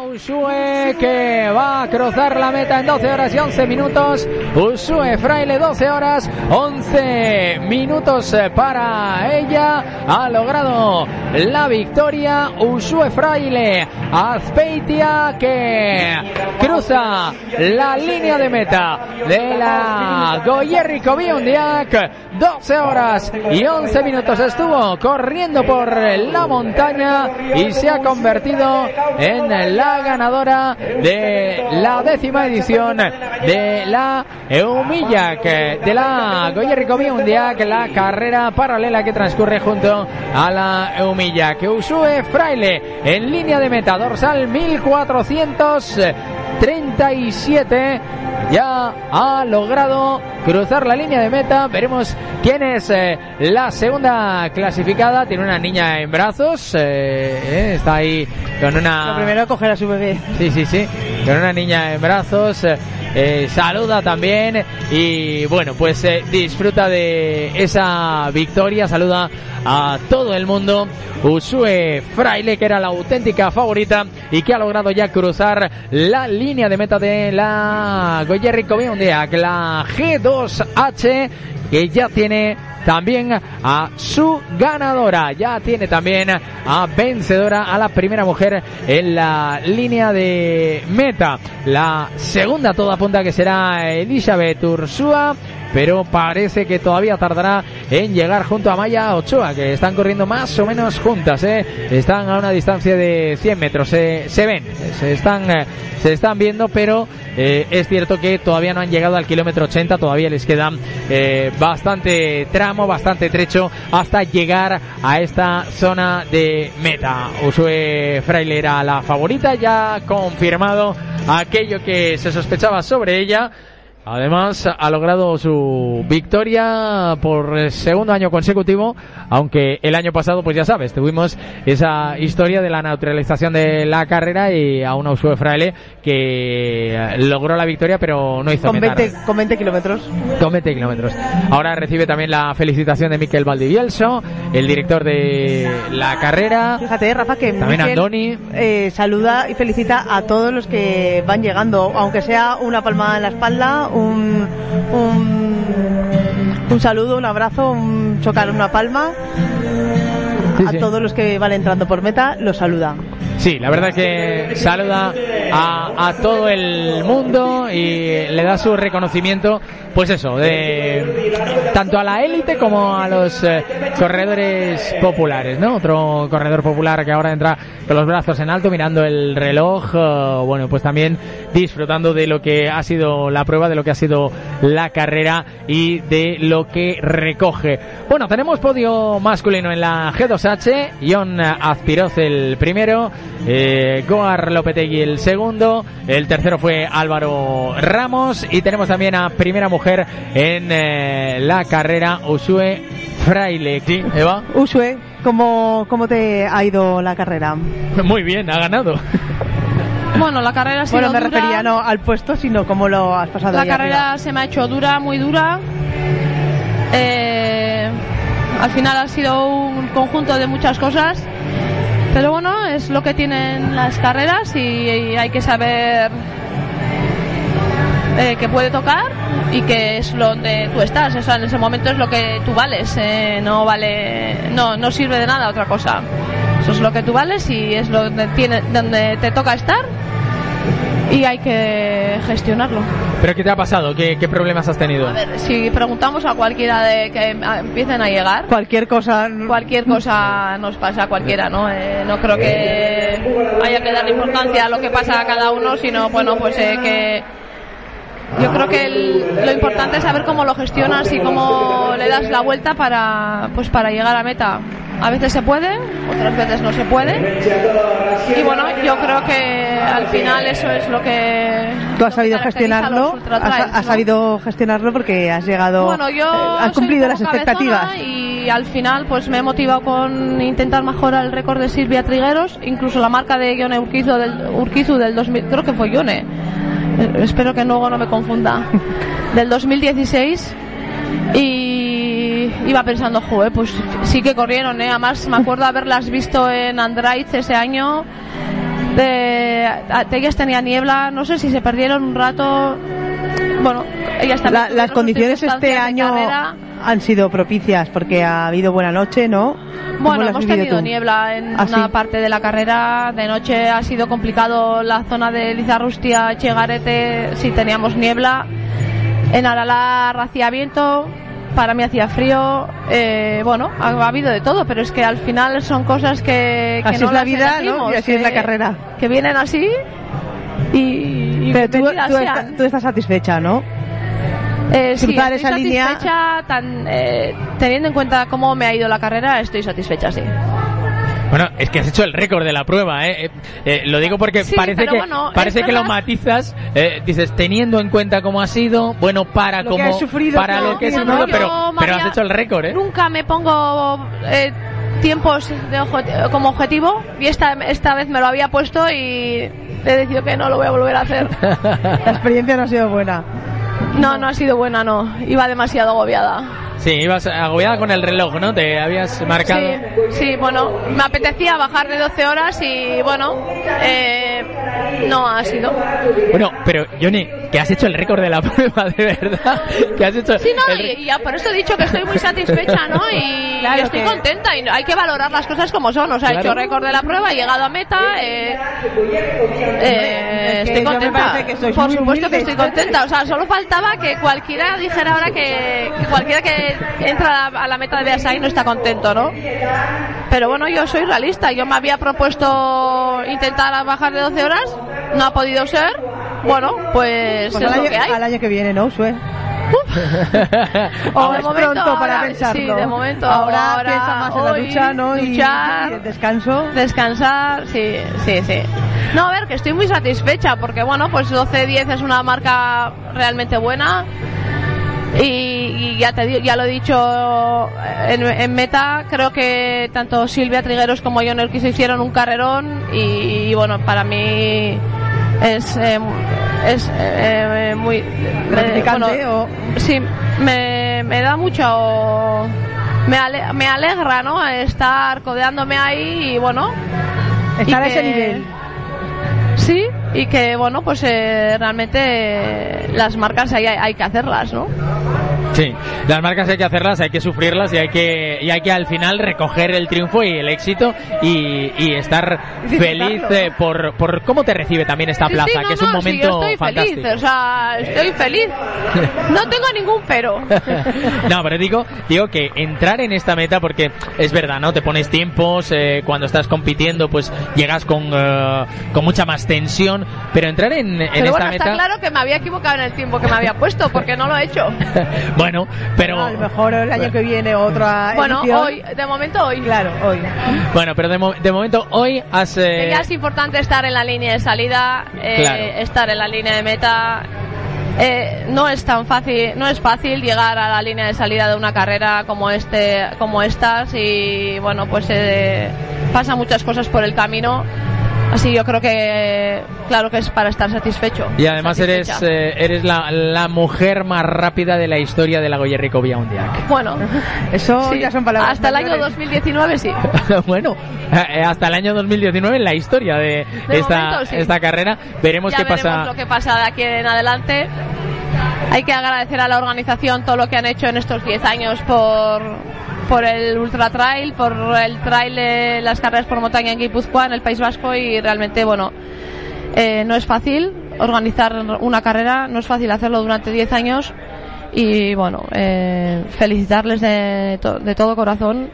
Ushue, que va a cruzar la meta en 12 horas y 11 minutos. Ushue Fraile, 12 horas 11 minutos para ella. Ha logrado la victoria Ushue Fraile. Azpeitia, que cruza la línea de meta de la Goierriko Biundiak. 12 horas y 11 minutos estuvo corriendo por la montaña y se ha convertido en la ganadora de la 10ª edición de la Eumillac, de la Goierriko Biundiak, la carrera paralela que transcurre junto a la Eumillac. Ushue Fraile en línea de meta, dorsal 1437, ya ha logrado cruzar la línea de meta. Veremos quién es la segunda clasificada. Tiene una niña en brazos, está ahí con una... Lo primero, coger a su bebé. Sí, con una niña en brazos. Saluda también y bueno, pues disfruta de esa victoria. Saluda a todo el mundo. Ushue Fraile, que era la auténtica favorita y que ha logrado ya cruzar la línea de meta de la Goierriko Biundiak, la G2H, que ya tiene también a su ganadora, ya tiene también a vencedora, a la primera mujer en la línea de meta. La segunda todo apunta que será Elizabeth Ursúa, pero parece que todavía tardará en llegar junto a Maya Ochoa, que están corriendo más o menos juntas, están a una distancia de 100 metros, se ven, se están viendo, pero es cierto que todavía no han llegado al kilómetro 80, todavía les queda bastante tramo, bastante trecho hasta llegar a esta zona de meta. Ushue Fraile era la favorita, ya confirmado aquello que se sospechaba sobre ella. Además ha logrado su victoria por segundo año consecutivo, aunque el año pasado, pues ya sabes, tuvimos esa historia de la neutralización de la carrera y a una Ushue Fraile que logró la victoria pero no hizo meta. Con 20 kilómetros. Con 20 kilómetros. Ahora recibe también la felicitación de Mikel Valdivielso, el director de la carrera. Fíjate, Rafa, que también Mikel, Andoni saluda y felicita a todos los que van llegando, aunque sea una palmada en la espalda, un saludo, un abrazo, un chocar una palma. A todos los que van entrando por meta los saluda. Sí, la verdad que saluda a todo el mundo y le da su reconocimiento, pues eso, de tanto a la élite como a los corredores populares, ¿no? Otro corredor popular que ahora entra con los brazos en alto mirando el reloj, bueno, pues también disfrutando de lo que ha sido la prueba, de lo que ha sido la carrera y de lo que recoge. Bueno, tenemos podio masculino en la G2H, Jon Azpiroz el primero, Goar Lopetegui el segundo, el tercero fue Álvaro Ramos y tenemos también a primera mujer en la carrera, Ushue Fraile. ¿Sí, Eva? Ushue, ¿cómo te ha ido la carrera? Muy bien, ha ganado. Bueno, la carrera ha sido dura. Bueno, me refería no al puesto, sino cómo lo has pasado. La carrera se me ha hecho dura, muy dura. Al final ha sido un conjunto de muchas cosas, pero bueno, es lo que tienen las carreras y hay que saber que puede tocar y que es donde tú estás, o sea, en ese momento es lo que tú vales, no sirve de nada otra cosa, eso es lo que tú vales y es donde te toca estar y hay que gestionarlo. ¿Pero qué te ha pasado? ¿Qué problemas has tenido? A ver, si preguntamos a cualquiera de que empiecen a llegar, cualquier cosa nos pasa a cualquiera, ¿no? No creo que haya que darle importancia a lo que pasa a cada uno, sino bueno, pues que yo creo que lo importante es saber cómo lo gestionas y cómo le das la vuelta para llegar a meta. A veces se puede, otras veces no se puede. Y bueno, yo creo que al final eso es lo que... Tú has sabido gestionarlo, has sabido gestionarlo porque has llegado... Bueno, yo has cumplido las expectativas. Y al final pues me he motivado con intentar mejorar el récord de Silvia Trigueros, incluso la marca de Ione Urquizu del 2000, creo que fue Ione. Espero que luego no me confunda. Del 2016. Y iba pensando, pues sí que corrieron, además me acuerdo haberlas visto en Andraitz ese año ellas tenían niebla, no sé si se perdieron un rato. Bueno, ellas también. Las condiciones este año han sido propicias porque ha habido buena noche, ¿no? Bueno, hemos tenido niebla en una parte de la carrera. De noche ha sido complicado la zona de Lizarrustia, Chegarete, sí teníamos niebla. En Aralar hacía viento, para mí hacía frío. Bueno, ha habido de todo, pero es que al final son cosas que así no es la vida, ¿no? Y así es la carrera. Que vienen así y pero tú estás satisfecha, ¿no? Sí, estoy esa satisfecha, teniendo en cuenta cómo me ha ido la carrera, estoy satisfecha, sí. Bueno, es que has hecho el récord de la prueba, lo digo porque sí, parece que lo matizas, dices, teniendo en cuenta cómo ha sido, bueno, para lo que he sufrido, pero has hecho el récord, Nunca me pongo tiempos como objetivo, y esta vez me lo había puesto y he decidido que no lo voy a volver a hacer. La experiencia no ha sido buena. No ha sido buena, no. Iba demasiado agobiada. Sí, ibas agobiada con el reloj, ¿no? Te habías marcado. Sí, bueno, me apetecía bajar de 12 horas y, bueno, no ha sido. Bueno, pero, Joni, que has hecho el récord de la prueba, de verdad. Que has hecho. Sí, no, y ya por eso he dicho que estoy muy satisfecha, ¿no? Y claro, estoy contenta y hay que valorar las cosas como son. O sea, he hecho récord de la prueba, he llegado a meta, estoy contenta. Por supuesto que estoy contenta. O sea, solo faltaba que cualquiera dijera ahora que cualquiera que entra a la meta de Beasain no está contento, ¿no? Pero bueno, yo soy realista. Yo me había propuesto intentar bajar de 12 horas, no ha podido ser. Bueno, pues es lo que hay. Al año que viene, ¿no, Sue? O de momento pronto ahora, para pensarlo. Sí, de momento ahora piensa más en la ducha, ¿no? Duchar, y el descanso. Descansar, sí. No, a ver, que estoy muy satisfecha porque, bueno, pues 12-10 es una marca realmente buena. Y ya lo he dicho en meta, creo que tanto Silvia Trigueros como Jon Erquis hicieron un carrerón y bueno, para mí es muy gratificante. Sí, me da mucho, me alegra, ¿no? Estar codeándome ahí y bueno, estar a ese nivel. Sí, y que bueno, pues realmente las marcas hay que hacerlas, ¿no? Sí, las marcas hay que hacerlas, hay que sufrirlas y hay que al final recoger el triunfo y el éxito y estar feliz por cómo te recibe también esta plaza, que es un momento yo estoy fantástico. Feliz, o sea, estoy feliz. No tengo ningún pero. No, pero digo que entrar en esta meta, porque es verdad, ¿no? Te pones tiempos, cuando estás compitiendo pues llegas con mucha más tensión, pero entrar en esta meta... Está claro que me había equivocado en el tiempo que me había puesto, porque no lo he hecho. Bueno, pero... a lo mejor el año que viene otra edición. Hoy, de momento hoy. Claro, hoy. Bueno, pero de momento hoy has... Ya es importante estar en la línea de salida, estar en la línea de meta. No es tan fácil, no es fácil llegar a la línea de salida de una carrera como estas y bueno, pues pasan muchas cosas por el camino. Así yo creo que claro que es para estar satisfecho. Y además eres la mujer más rápida de la historia de la Goierriko Belaundiak. Bueno, eso sí, ya son palabras. Hasta el año 2019 sí. Bueno, hasta el año 2019 en la historia de esta carrera. Veremos qué pasa. Veremos lo que pasa de aquí en adelante. Hay que agradecer a la organización todo lo que han hecho en estos 10 años por el Ultra Trail, por el trail de las carreras por montaña en Guipúzcoa, en el País Vasco, y realmente, bueno, no es fácil organizar una carrera, no es fácil hacerlo durante 10 años y, bueno, felicitarles de todo corazón,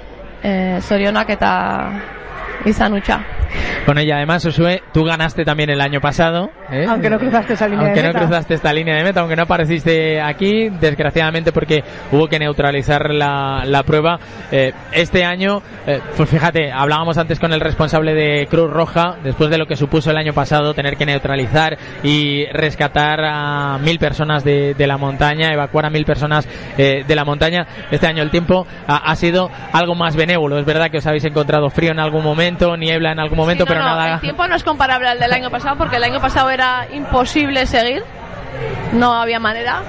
Zorionak eta Izanucha. Bueno, y además, Josué, tú ganaste también el año pasado, aunque no cruzaste esa línea de meta. Aunque no cruzaste esta línea de meta, aunque no apareciste aquí, desgraciadamente, porque hubo que neutralizar la prueba. Este año, pues fíjate, hablábamos antes con el responsable de Cruz Roja, después de lo que supuso el año pasado tener que neutralizar y rescatar a 1000 personas de la montaña, evacuar a 1000 personas de la montaña. Este año el tiempo ha sido algo más benévolo. Es verdad que os habéis encontrado frío en algún momento, niebla en algún momento, pero nada. El tiempo no es comparable al del año pasado, porque el año pasado era imposible seguir, no había manera,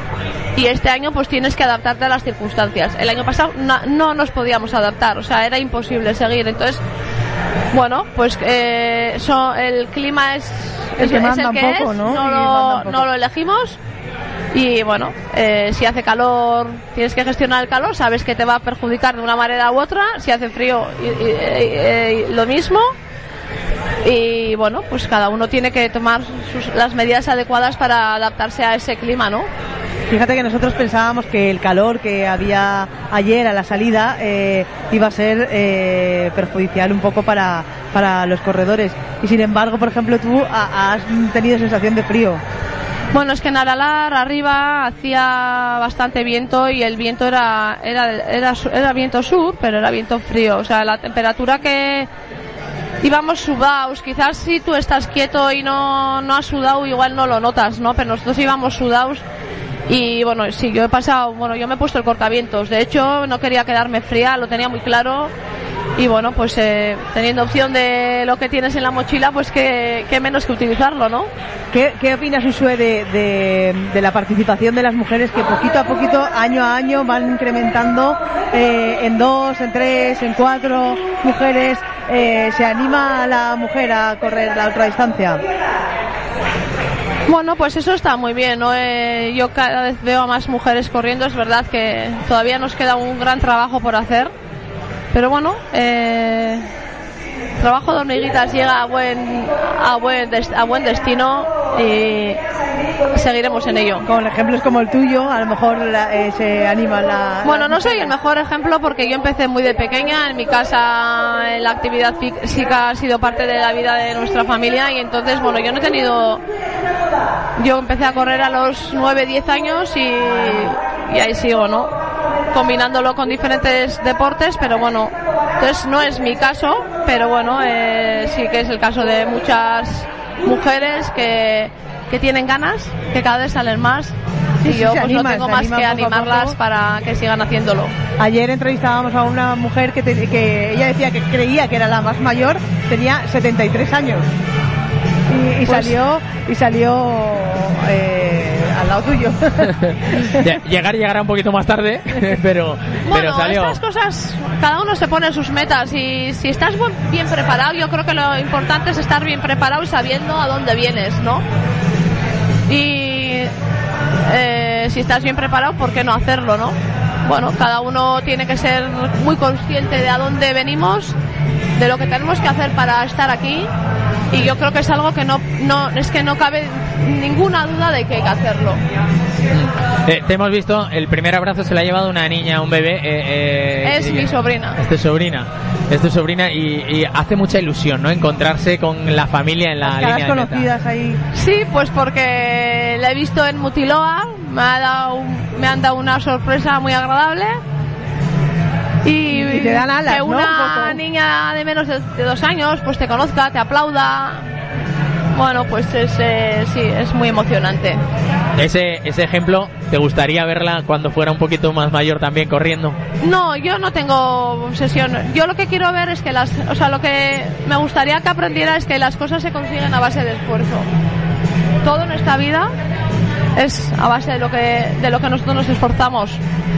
y este año pues tienes que adaptarte a las circunstancias. El año pasado no nos podíamos adaptar, o sea, era imposible seguir. Entonces bueno, pues el clima es el que es, no lo elegimos. Y bueno, si hace calor tienes que gestionar el calor, sabes que te va a perjudicar de una manera u otra. Si hace frío, lo mismo. Y bueno, pues cada uno tiene que tomar las medidas adecuadas para adaptarse a ese clima, ¿no? Fíjate que nosotros pensábamos que el calor que había ayer a la salida iba a ser perjudicial un poco para los corredores. Y sin embargo, por ejemplo, tú has tenido sensación de frío. Bueno, es que en Aralar arriba hacía bastante viento y el viento era viento sur, pero era viento frío. O sea, la temperatura que íbamos sudados, quizás si tú estás quieto y no has sudado, igual no lo notas, ¿no? Pero nosotros íbamos sudados. Y bueno, sí, yo me he puesto el cortavientos. De hecho, no quería quedarme fría, lo tenía muy claro. Y bueno, pues teniendo opción de lo que tienes en la mochila, pues qué menos que utilizarlo, ¿no? ¿Qué opinas, Usue, de la participación de las mujeres que poquito a poquito, año a año, van incrementando en 2, en 3, en 4 mujeres? ¿Se anima a la mujer a correr la ultradistancia? Bueno, pues eso está muy bien, ¿no? Yo cada vez veo a más mujeres corriendo. Es verdad que todavía nos queda un gran trabajo por hacer, pero bueno, trabajo de hormiguitas llega a buen destino y seguiremos en ello. Con ejemplos como el tuyo, a lo mejor se anima la... Bueno, no soy el mejor ejemplo porque yo empecé muy de pequeña. En mi casa la actividad física ha sido parte de la vida de nuestra familia y entonces, bueno, yo empecé a correr a los 9-10 años y ahí sigo, ¿no? Combinándolo con diferentes deportes, pero bueno, entonces no es mi caso, pero bueno, sí que es el caso de muchas mujeres que tienen ganas, que cada vez salen más. Y yo pues no tengo más que animarlas para que sigan haciéndolo. Ayer entrevistábamos a una mujer que ella decía que creía que era la más mayor, tenía 73 años. Y pues salió al lado tuyo. Llegará un poquito más tarde, pero salió. Estas cosas, cada uno se pone sus metas y si estás bien preparado, yo creo que lo importante es estar bien preparado y sabiendo a dónde vienes, ¿no? Y si estás bien preparado, ¿por qué no hacerlo, no? Bueno, cada uno tiene que ser muy consciente de a dónde venimos, de lo que tenemos que hacer para estar aquí. Y yo creo que es algo que no cabe ninguna duda de que hay que hacerlo. Te hemos visto, el primer abrazo se lo ha llevado una niña, un bebé. Es mi sobrina. Es tu sobrina y hace mucha ilusión, ¿no? Encontrarse con la familia en la línea de meta. Conocidas ahí. Sí, pues porque la he visto en Mutiloa, me han dado una sorpresa muy agradable. Y te dan alas, que una niña de menos de 2 años pues te conozca, te aplauda. Bueno, pues es muy emocionante. Ese ejemplo, ¿te gustaría verla cuando fuera un poquito más mayor también corriendo? No, yo no tengo obsesión. Yo lo que quiero ver es que lo que me gustaría que aprendiera es que las cosas se consiguen a base de esfuerzo. Todo en esta vida es a base de lo que nosotros nos esforzamos.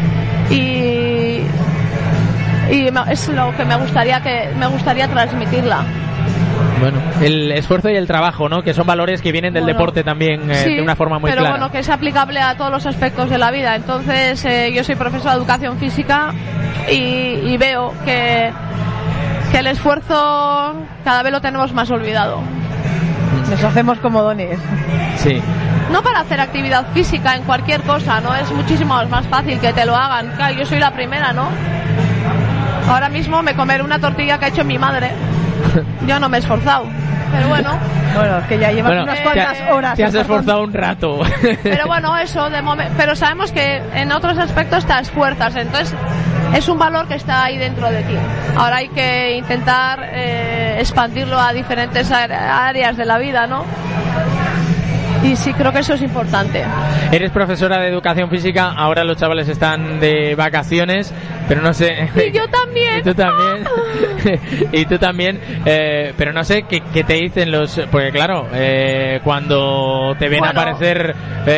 Y es lo que me gustaría transmitirla. Bueno, el esfuerzo y el trabajo, ¿no? Que son valores que vienen del deporte también sí, de una forma muy pero clara. Bueno, que es aplicable a todos los aspectos de la vida. Entonces, yo soy profesora de educación física y veo que el esfuerzo cada vez lo tenemos más olvidado. Nos hacemos comodones. Sí. No para hacer actividad física en cualquier cosa, ¿no? Es muchísimo más fácil que te lo hagan. Claro, yo soy la primera, ¿no? Ahora mismo me comeré una tortilla que ha hecho mi madre. Yo no me he esforzado, pero bueno. Bueno, es que ya llevas unas cuantas horas. Te has esforzado un rato. Pero bueno, eso de momento. Pero sabemos que en otros aspectos te esfuerzas, entonces es un valor que está ahí dentro de ti. Ahora hay que intentar expandirlo a diferentes áreas de la vida, ¿no? Y sí, creo que eso es importante. Eres profesora de educación física, ahora los chavales están de vacaciones, pero no sé... Y yo también. Y tú también. Y tú también. Pero no sé qué te dicen los... Porque claro, cuando te ven aparecer...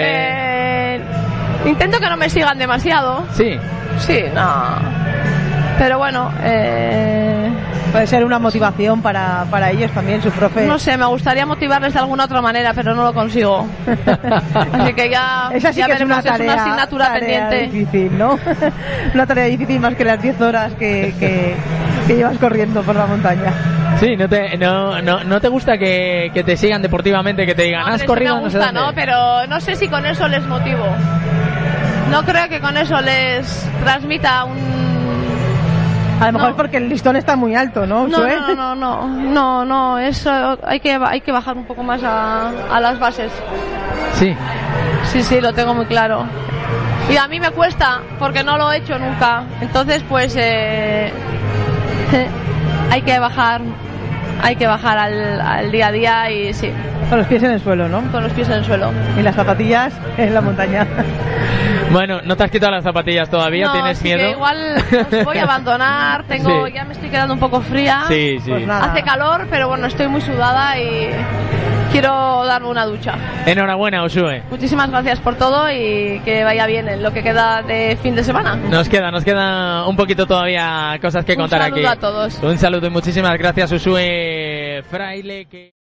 Intento que no me sigan demasiado. Sí. Sí, no. Pero bueno, puede ser una motivación para ellos también, su profe. No sé, me gustaría motivarles de alguna otra manera, pero no lo consigo. Así que esa sí ya que veremos, es una asignatura pendiente. Difícil, ¿no? Una tarea difícil más que las 10 horas que llevas corriendo por la montaña. Sí, no te gusta que te sigan deportivamente, que te digan, has corrido, me gusta, no sé dónde. ¿no? Pero no sé si con eso les motivo. No creo que con eso les transmita un... A lo mejor es porque el listón está muy alto, ¿no? No, eso hay que bajar un poco más a las bases. Sí. Sí, lo tengo muy claro. Y a mí me cuesta, porque no lo he hecho nunca. Entonces, pues, hay que bajar al día a día y sí. Con los pies en el suelo, ¿no? Con los pies en el suelo. Y las zapatillas en la montaña. Bueno, no te has quitado las zapatillas todavía, no, ¿tienes miedo? Que igual os voy a abandonar, Sí. Ya me estoy quedando un poco fría. Sí. Pues nada. Hace calor, pero bueno, estoy muy sudada y quiero darme una ducha. Enhorabuena, Uxue. Muchísimas gracias por todo y que vaya bien en lo que queda de fin de semana. Nos queda un poquito todavía cosas que contar aquí. Un saludo a todos. Un saludo y muchísimas gracias, Uxue Fraile.